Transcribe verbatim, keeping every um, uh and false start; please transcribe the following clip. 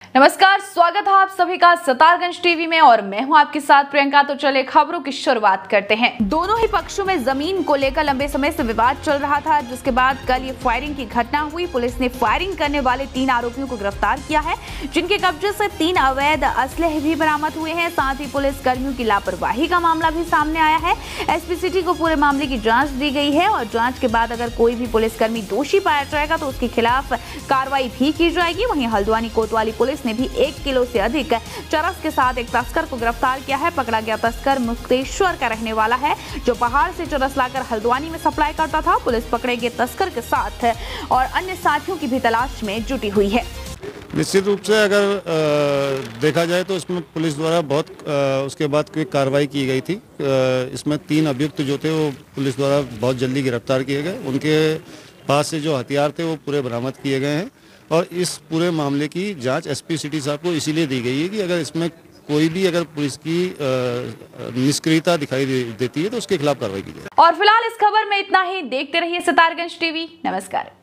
नमस्कार, स्वागत है आप सभी का सितारगंज टीवी में और मैं हूं आपके साथ प्रियंका। तो चले खबरों की शुरुआत करते हैं। दोनों ही पक्षों में जमीन को लेकर लंबे समय से विवाद चल रहा था, जिसके बाद कल ये फायरिंग की घटना हुई। पुलिस ने फायरिंग करने वाले तीन आरोपियों को गिरफ्तार किया है, जिनके कब्जे से तीन अवैध असलहे भी बरामद हुए हैं। साथ ही पुलिस कर्मियों की लापरवाही का मामला भी सामने आया है। एसपी सिटी को पूरे मामले की जाँच दी गई है और जाँच के बाद अगर कोई भी पुलिसकर्मी दोषी पाया जाएगा तो उसके खिलाफ कार्रवाई भी की जाएगी। वहीं हल्द्वानी कोतवाली पुलिस ने भी एक किलो से अधिक चरस के साथ एक तस्कर को गिरफ्तार किया है। पकड़ा गया तस्कर मुक्तेश्वर का रहने वाला है, जो पहाड़ से चरस लाकर हल्द्वानी में सप्लाई करता था। पुलिस पकड़े गए तस्कर के साथ और अन्य साथियों की भी तलाश में जुटी हुई है। निश्चित रूप से अगर आ, देखा जाए तो इसमें पुलिस द्वारा बहुत आ, उसके बाद कोई कार्रवाई की गई थी। आ, इसमें तीन अभियुक्त जो थे वो पुलिस द्वारा बहुत जल्दी गिरफ्तार किए गए। उनके पास से जो हथियार थे वो पूरे बरामद किए गए हैं और इस पूरे मामले की जांच एसपी सिटी साहब को इसीलिए दी गई है कि अगर इसमें कोई भी अगर पुलिस की निष्क्रियता दिखाई दे, देती है तो उसके खिलाफ कार्रवाई की जाए। और फिलहाल इस खबर में इतना ही। देखते रहिए सितारगंज टीवी। नमस्कार।